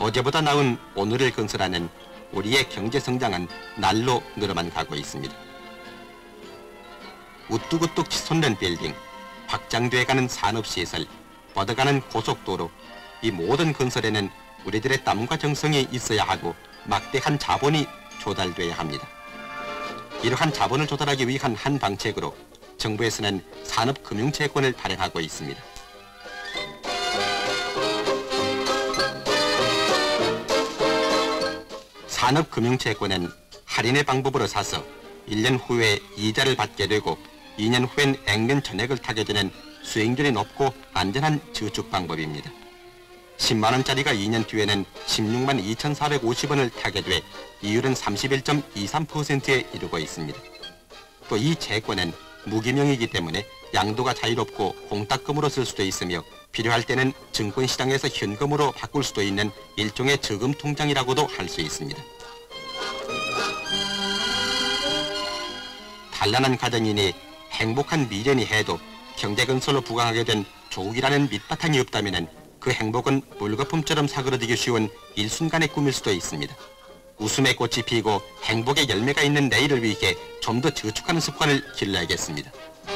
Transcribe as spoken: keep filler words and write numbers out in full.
어제보다 나은 오늘을 건설하는 우리의 경제 성장은 날로 늘어만 가고 있습니다. 우뚝우뚝 치솟는 빌딩, 확장돼가는 산업시설, 뻗어가는 고속도로, 이 모든 건설에는 우리들의 땀과 정성이 있어야 하고 막대한 자본이 조달돼야 합니다. 이러한 자본을 조달하기 위한 한 방책으로 정부에서는 산업금융채권을 발행하고 있습니다. 산업금융채권은 할인의 방법으로 사서 일 년 후에 이자를 받게 되고 이 년 후엔 액면 전액을 타게 되는 수익률이 높고 안전한 저축 방법입니다. 십만 원짜리가 이 년 뒤에는 십육만 이천사백오십 원을 타게 돼 이율은 삼십일 점 이삼 퍼센트에 이르고 있습니다. 또 이 채권은 무기명이기 때문에 양도가 자유롭고 공탁금으로 쓸 수도 있으며 필요할 때는 증권시장에서 현금으로 바꿀 수도 있는 일종의 저금 통장이라고도 할 수 있습니다. 단란한 가정이니 행복한 미래니 해도 경제건설로 부강하게 된 조국이라는 밑바탕이 없다면 그 행복은 물거품처럼 사그러지기 쉬운 일순간의 꿈일 수도 있습니다. 웃음의 꽃이 피고 행복의 열매가 있는 내일을 위해 좀 더 저축하는 습관을 길러야겠습니다.